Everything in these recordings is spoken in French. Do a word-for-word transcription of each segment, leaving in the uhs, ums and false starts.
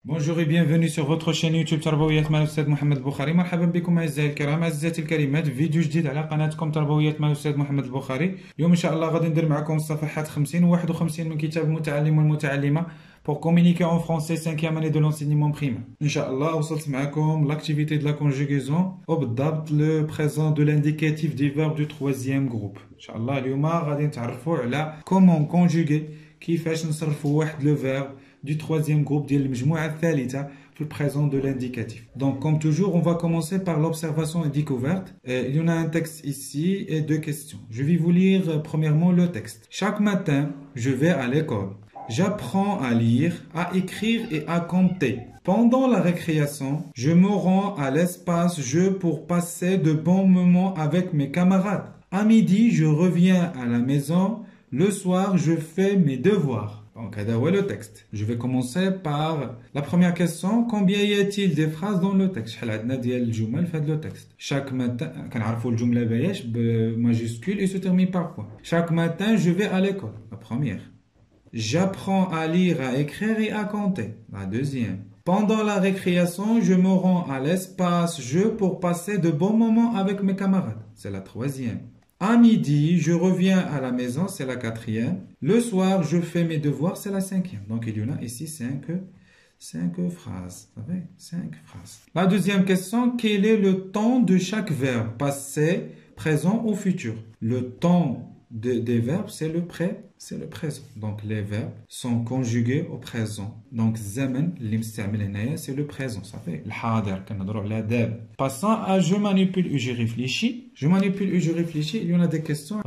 Bonjour et bienvenue sur votre chaîne يوتيوب تربويات مع الأستاذ محمد البخاري. مرحبا بكم أعزائي الكرام أعزائي الكريمات، فيديو جديد على قناتكم تربويات مع الأستاذ محمد البخاري. اليوم إن شاء الله غادي ندير معكم الصفحات خمسين و واحد وخمسين من كتاب المتعلم والمتعلمة pour communiquer en français cinquième année de l'enseignement primaire. إن شاء الله وصلت معكم l'activité de la conjugaison وبالضبط le présent de l'indicatif des verbes du troisième groupe. إن شاء الله اليوم غادي نتعرفوا على comment conjuguer، كيفاش نصرفوا واحد le verbe du troisième groupe ديال المجموعة الثالثة في le présent de l'indicatif. Donc comme toujours, on va commencer par l'observation et découverte. Euh, il y en a un texte ici et deux questions. Je vais vous lire euh, premièrement le texte. Chaque matin, je vais à l'école. J'apprends à lire, à écrire et à compter. Pendant la récréation, je me rends à l'espace jeu pour passer de bons moments avec mes camarades. À midi, je reviens à la maison. Le soir, je fais mes devoirs. Donc, c'est le texte. Je vais commencer par la première question. Combien y a-t-il de phrases dans le texte? le texte. Chaque matin, majuscule et se termine par quoi? Chaque matin, je vais à l'école. La première. J'apprends à lire, à écrire et à compter. La deuxième. Pendant la récréation, je me rends à l'espace jeu pour passer de bons moments avec mes camarades. C'est la troisième. À midi, je reviens à la maison, c'est la quatrième. Le soir, je fais mes devoirs, c'est la cinquième. Donc, il y en a ici cinq, cinq phrases. Vous savez, cinq phrases. La deuxième question, quel est le temps de chaque verbe? Passé, présent ou futur? Le temps de, des verbes, c'est le pré, c'est le présent. Donc, les verbes sont conjugués au présent. Donc, zaman, c'est le présent. Ça fait le Passons à je manipule et je réfléchis. Je manipule et je réfléchis. Il y en a des questions.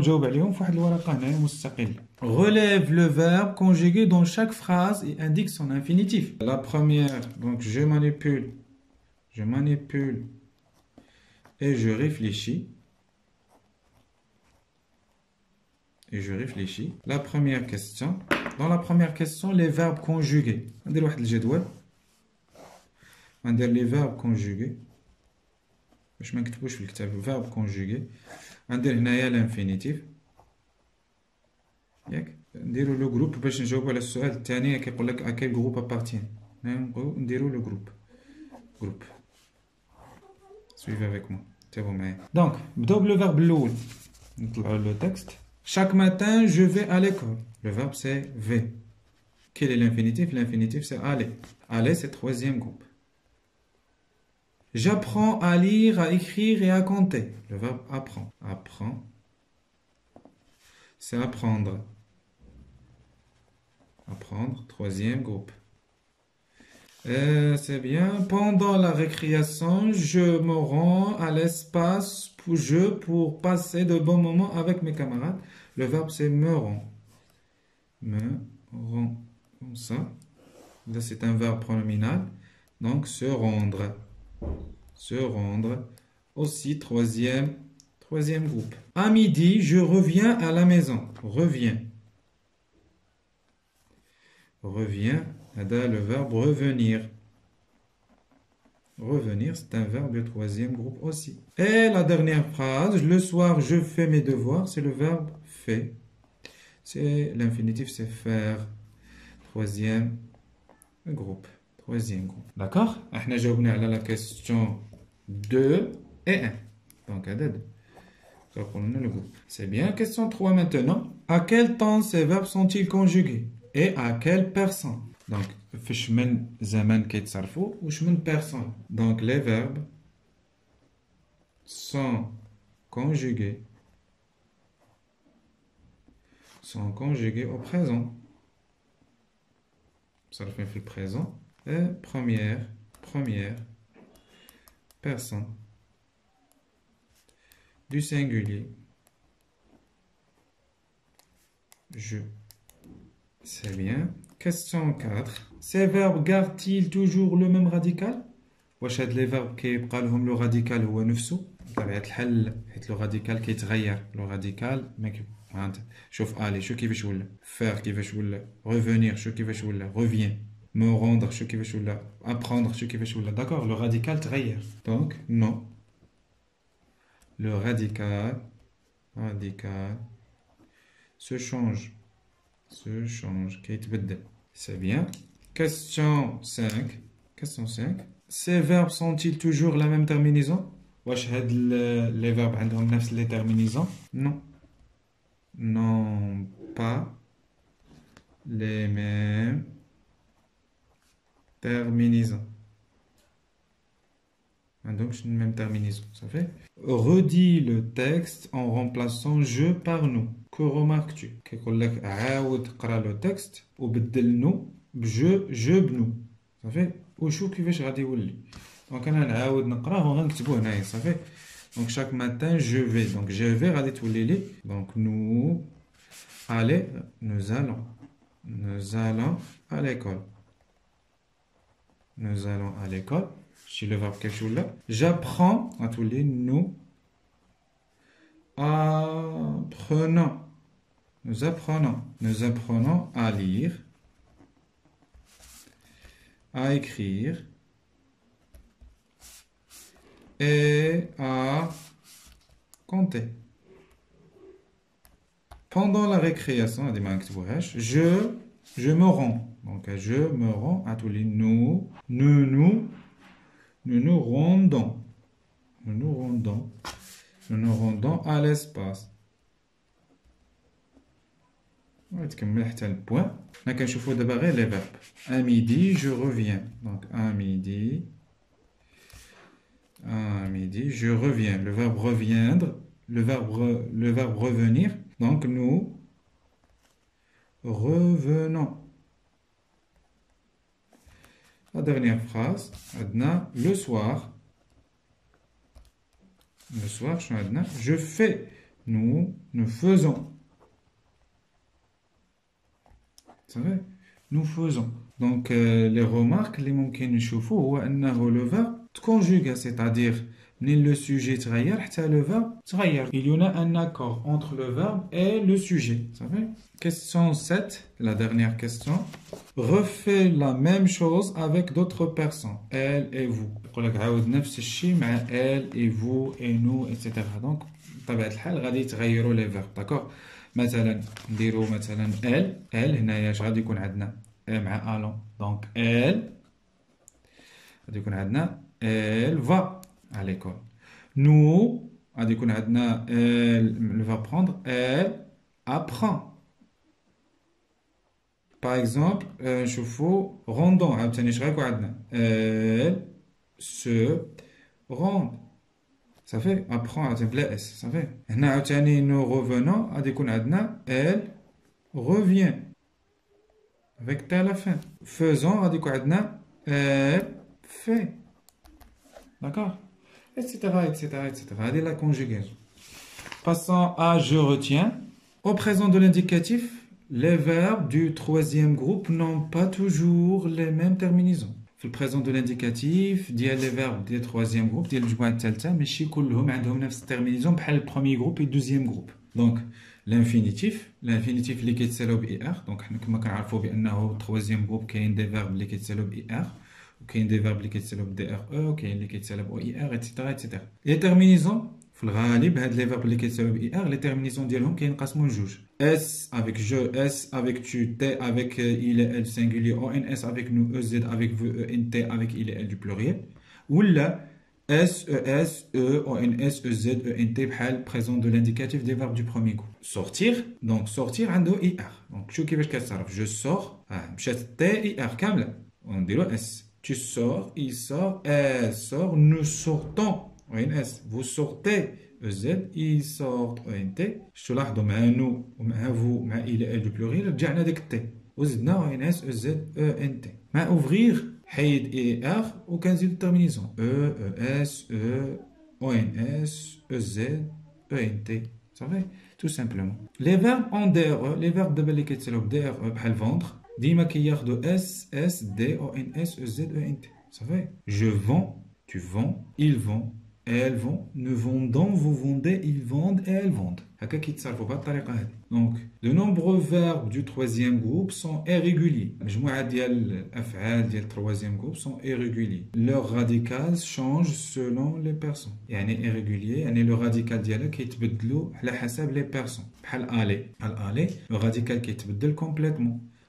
Relève le verbe conjugué dans chaque phrase et indique son infinitif. La première, donc je manipule, je manipule et je réfléchis. Et je réfléchis. La première question. Dans la première question, les verbes conjugués. On va dire On va les verbes conjugués. Je ne vais pas le verbe conjugué. On va dire l'infinitif. On va dire le groupe. باش نجاوب على السؤال الثاني كيقول لك à quel groupe appartient. نديرو le groupe. Groupe. Suivez avec moi. Donc, بداو le verbe الأول. نطلعوا le texte. Chaque matin, je vais à l'école. Le verbe, c'est V. Quel est l'infinitif? L'infinitif, c'est aller. Aller, c'est troisième groupe. J'apprends à lire, à écrire et à compter. Le verbe apprend. Apprend. C'est apprendre. Apprendre, troisième groupe. C'est bien. Pendant la récréation, je me rends à l'espace pour jeu pour passer de bons moments avec mes camarades. Le verbe, c'est me rend. Me rend. Comme ça. Là, c'est un verbe pronominal. Donc, se rendre. Se rendre. Aussi, troisième, troisième groupe. À midi, je reviens à la maison. Reviens. Reviens. Le verbe revenir. Revenir, c'est un verbe de troisième groupe aussi. Et la dernière phrase, le soir, je fais mes devoirs, c'est le verbe fait. C'est l'infinitif, c'est faire. Troisième groupe. Troisième groupe. D'accord? On a joué à la question deux et un. Donc, le groupe. C'est bien. Question trois maintenant. À quel temps ces verbes sont-ils conjugués? Et à quelle personne? Donc, فاش من زمان كيتصرفوا وش من personne. Donc, les verbes sont conjugués sont conjugués au présent. Ça le fait le présent. Et première, première personne du singulier. Je. C'est bien. Question quatre. Ces verbes gardent-ils toujours le même radical? واش هاد لي فيرب كيبقى لهم لو راديكال هو نفسه؟ بطبيعة الحال حيت لو راديكال كيتغير. لو راديكال ما كي شوف الي شو كيفاش ولا faire كيفاش ولا revenir شو كيفاش ولا revient me rendre شو كيفاش ولا apprendre شو كيفاش ولا. D'accord, le radical تغير. Donc non. Le radical radical se change. Se change. كيتبدل. C'est bien. Question cinq. Question cinq. Ces verbes sont-ils toujours la même terminaison? Wesh had le- les verbes عندهم نفس les terminaisons? Non. Non, pas les mêmes terminaisons. Donc, c'est une même terminaison, ça fait. Redis le texte en remplaçant je par nous. Que remarques-tu? كيقول لك عاود قرا le texte وبدل nous بجو جو بنو. صافي وشوف كيفاش غادي يولي. دونك انا نعاود نقراه وغنكتبو هنايا صافي. دونك chaque matin je vais. Donc je vais غادي تولي لي. Donc nous allez nous allons nous allons à l'école. Nous allons à l'école. Si le verbe quelque chose là. J'apprends à tous les nous. Apprenons. Nous apprenons. Nous apprenons à lire, à écrire et à compter. Pendant la récréation, je, je me rends. Donc, je me rends à tous les nous. Nous, nous. Nous nous rendons. Nous nous rendons. Nous nous rendons à l'espace. غنكمل حتى البوان. حنا كنشوفوا دابا غير لي فيرب. À midi, je reviens. Donc à midi. À midi, je reviens. Le verbe reviendre, le verbe re, le verbe revenir. Donc nous revenons. La dernière phrase, عندنا le soir. Le soir, je fais. Nous, nous faisons. C'est vrai? Nous faisons. Donc, euh, les remarques, les mots qui nous chauffent, le verbe conjugue, c'est-à-dire, le sujet تغير حتى le verbe تغير. Il y en a un accord entre le verbe et le sujet. Ça fait? Question sept, la dernière question. Refais la même chose avec d'autres personnes. Elle et vous. يقول لك عاود نفس الشيء مع elle et vous et nous et cetera. Donc بطبيعة الحال غادي يتغيروا les verbes. D'accord? مثلا نديروا مثلا elle elle هنايا اش غادي يكون عندنا مع allons. Donc elle غادي يكون عندنا elle va à l'école. Nous غادي يكون عندنا elle va prendre elle apprend. Par exemple, نشوفوا rendons عاوتاني اش غيكون عندنا elle se rend. Ça fait apprend عاوتاني بلا اس. Ça fait هنا عاوتاني nous revenons غادي يكون عندنا elle revient avec t à la fin. Faisons غادي يكون عندنا elle fait. D'accord? Etc, etc, et cetera. Allez, la conjugaison. Passons à je retiens. Au présent de l'indicatif, les verbes du troisième groupe n'ont pas toujours les mêmes terminaisons. في البريزون دو لانديكاتيف ديال لي فيرب ديال التروازيام جروب ديال الجموعه الثالثه ماشي كلهم عندهم نفس الترمينيزون بحال البروميي جروب و الدوزيام جروب. دونك لانفينيتيف لانفينيتيف اللي كيتسالوا باي ار. دونك حنا كما كنعرفوا بانه التروازيام جروب كاين دي فيرب اللي كيتسالوا باي ار وكاين دي فيرب اللي كيتسالوا بدي ار او وكاين اللي كيتسالوا باو اي ار ايتترا ايتترا. لي تيرمينيزون في الغالب هاد لي فيرب اللي كيتسالوا باي ار لي تيرمينيزون ديالهم كينقسموا لجوج. اس avec je, s avec tu, t avec il et elle singulier, ons avec nous, ez avec vous, ent avec il et elle du pluriel. Ou là s, es, e, ons, ez, ent بحال présent de l'indicatif des verbes du premier groupe. Sortir, donc sortir عنده ir. Donc شوف كيفاش كتصرف. Je sors, اه مشات t ir كامله ونديرو s. Tu sors, il sort, elle sort, nous sortons. ons, vous sortez. Z, il sort ent. شتو لاحظوا مع نو ومع فو مع il et elle du pluriel رجعنا ديك التي وزدنا ons z e ent. مع اوفغيغ حيد اي ار وكنزيدو الترمينيزون او اس او ons ez e ent. صافي تو سامبلومون. لي فيرب اون دي ار لي فيرب دابا اللي كيتسالو بدي ار بحال فوندر ديما كياخدو اس اس دي او ان اس z e ent. صافي. je vends, tu vends, ils vont, elles vont, nous vendons, vous vendez, ils vendent et elles vendent. هكا كيتصرفوا بهذه الطريقه هذه. Donc de nombreux verbes du troisième groupe sont irréguliers. مجموعه ديال الافعال ديال troisième groupe sont irréguliers. Leur radical change selon les personnes. يعني irrégulier يعني لو راديكال ديالها كيتبدلوا على حسب لي بيرسون. بحال aller بحال aller لو راديكال كيتبدل كومبليتمون.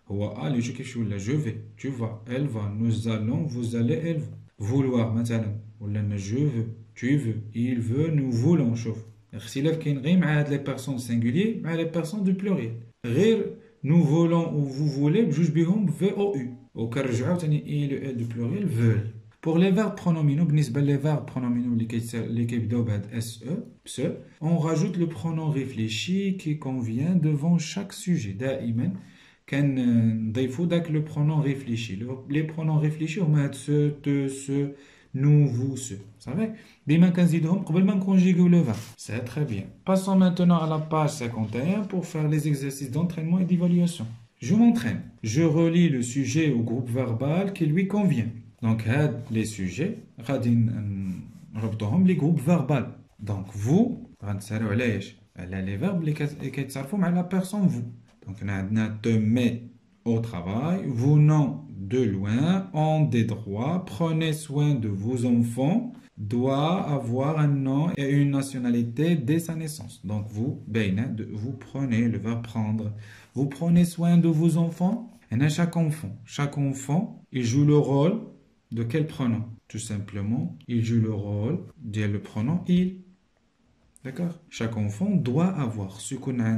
هو aller شو كيف شو ولا je vais tu vas elle va nous allons vous allez elle vouloir مثلا ولا je veux tu veux il veut nous voulons شوف الاختلاف كاين غير مع هاد لي بيرسون singulier مع لي بيرسون du pluriel غير nous voulons ou vous voulez بجوج بهم v o u وكنرجعوا ثاني il et elle du pluriel veulent. Pour les verbes pronominaux, بالنسبة les verbes pronominaux اللي كيتسا- اللي كيبداو بهاد اس او بس on rajoute le pronom réfléchi qui convient devant chaque sujet. دائما كنضيفوا داك le pronom réfléchi. Le- les pronoms réfléchis هما هاد ce, te, ce, nous, vous, ce. صافي ديما كنزيدهم قبل ما نكونجيغيو le verbe. C'est très bien. Passons maintenant à la page cinquante et un pour faire les exercices d'entraînement et d'évaluation. Je m'entraîne. Je relie le sujet au groupe verbal qui lui convient. Donc, هاد les sujets غادي ن- نربطوهم les groupes verbal. Donc, vous غنتسالوا على ايش؟ على les verbes اللي كت- اللي كيتصرفوا مع la personne vous. Donc, هنا عندنا te met au travail, vous non de loin, ont des droits, prenez soin de vos enfants, doit avoir un nom et une nationalité dès sa naissance. Donc, vous, بين, de- vous prenez le verbe prendre. Vous prenez soin de vos enfants. Et à chaque enfant, chaque enfant, il joue le rôle de quel pronom? Tout simplement, il joue le rôle de le pronom il. D'accord? Chaque enfant doit avoir ce qu'on a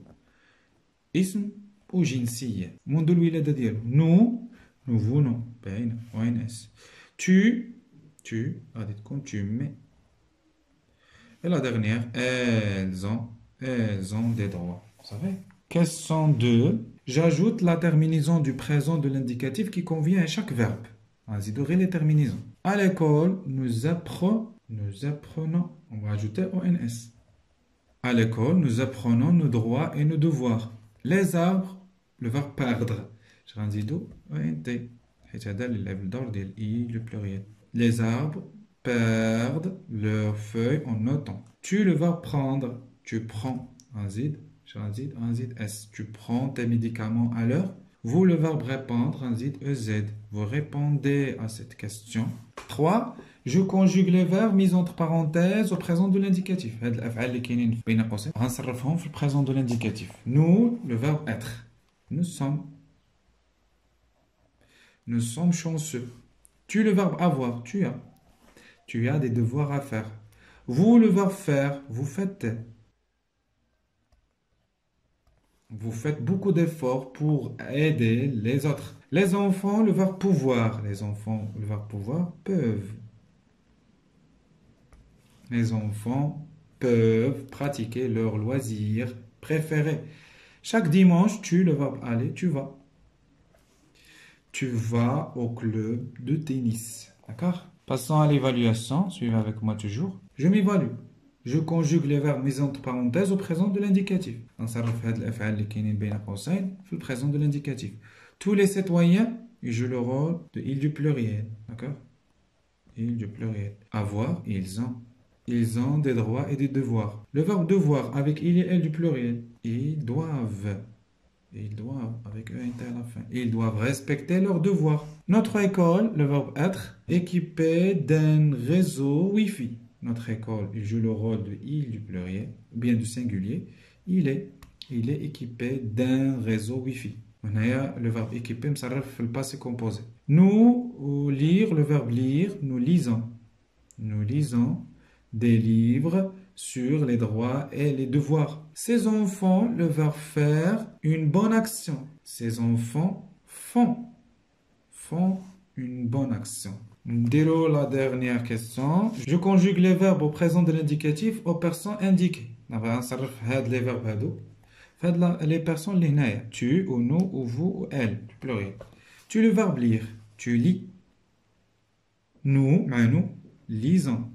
اسم وجنسية منذ الولادة ديالو. nous nous venons باينة او ان اس. tu tu غادي تكون tu mets. Et la dernière, elles ont elles ont des droits. Vous savez? Question deux. J'ajoute la terminaison du présent de l'indicatif qui convient à chaque verbe. Vas-y, dorez les terminaisons. À l'école, nous apprenons, nous apprenons, on va ajouter O N S. À l'école, nous apprenons nos droits et nos devoirs. Les arbres, le verbe perdre. Je rendis d'où O N T. حيت هذا اللي لعب الدور ديال I le pluriel. Les arbres perdent leurs feuilles en automne. Tu le verbe prendre. Tu prends. Un zid. Je rendis un zid S. Tu prends tes médicaments à l'heure. Vous le verbe répondre. Un zid E Z. Vous répondez à cette question. trois. Je conjugue les verbes mis entre parenthèses au présent de l'indicatif. هاد الأفعال اللي كاينين بين قوسين غنصرفهم في البريزون دو l'indicatif. Nous, le verbe être. Nous sommes. Nous sommes chanceux. Tu, le verbe avoir. Tu as. Tu as des devoirs à faire. Vous, le verbe faire. Vous faites. Vous faites beaucoup d'efforts pour aider les autres. Les enfants, le verbe pouvoir. Les enfants, le verbe pouvoir, peuvent. Les enfants peuvent pratiquer leur loisir préféré. Chaque dimanche, tu, le verbe aller, tu vas. Tu vas au club de tennis. D'accord? Passons à l'évaluation. Suivez avec moi toujours. Je m'évalue. Je conjugue les verbes mis entre parenthèses au présent de l'indicatif. نصرف هاد الأفعال اللي كاينين بين قوسين في le présent de l'indicatif. Tous les citoyens ils jouent le rôle de il du pluriel. D'accord? Il du pluriel. Avoir, ils ont. Ils ont des droits et des devoirs. Le verbe devoir avec il et elle du pluriel. Ils doivent. Ils doivent avec E N T à la fin. Ils doivent respecter leurs devoirs. Notre école, le verbe être, équipée d'un réseau Wi-Fi. Notre école, il joue le rôle de il du pluriel, ou bien du singulier. Il est, il est équipé d'un réseau Wi-Fi. On a le verbe équipé, ça fait le passé composé. Nous, lire, le verbe lire, nous lisons. Nous lisons des livres sur les droits et les devoirs. Ces enfants, le verbe faire, une bonne action. Ces enfants font, font une bonne action. Délo la dernière question. Je conjugue les verbes au présent de l'indicatif aux personnes indiquées. نصرف هاد les verbes هادو فهاد les personnes اللي هنايا. Tu ou nous ou vous ou elle. Pluriel. Tu le verbe lire. Tu lis. Nous, مع nous, lisons.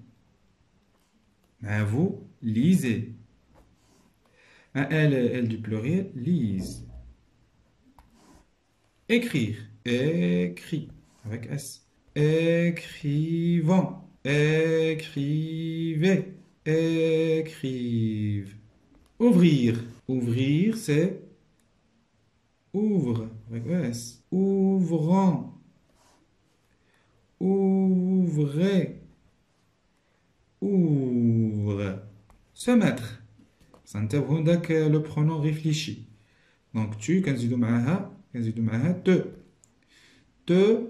À vous, lisez. À elle, elle du pluriel, lise. Écrire. Écrit. Avec S. Écrivons. Écrivez. Écrive. Ouvrir. Ouvrir, c'est ouvre. Avec S. Ouvrons. Ouvrez. Ouvre. Se mettre. Ça انتبهوا داك le pronom réfléchi. Donc tu كنزيدو معاها كنزيدو معاها te te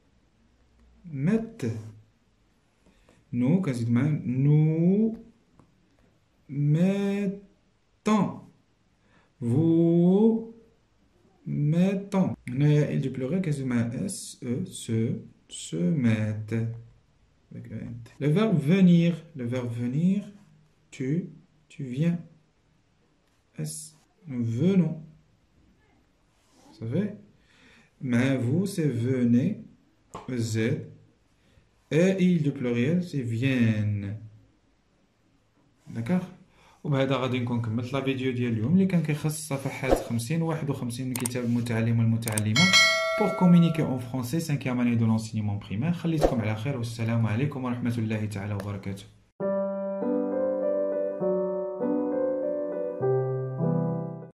mette nous كنزيدو معاها nous mettons vous mettons هنايا il du pluriel كنزيدو معاها s e se se mettent. Le verbe venir, le verbe venir, tu, tu viens. S, nous venons. Vous savez? Mais vous, c'est venez. Z. Et il du pluriel, c'est viennent. D'accord? وبهذا غادي نكون كملت لا فيديو ديال اليوم اللي كان كيخص الصفحات خمسين و واحد وخمسين من كتاب المتعلم والمتعلمة pour communiquer en français cinquième année de l'enseignement primaire. خليتكم على خير والسلام عليكم ورحمة الله تعالى وبركاته.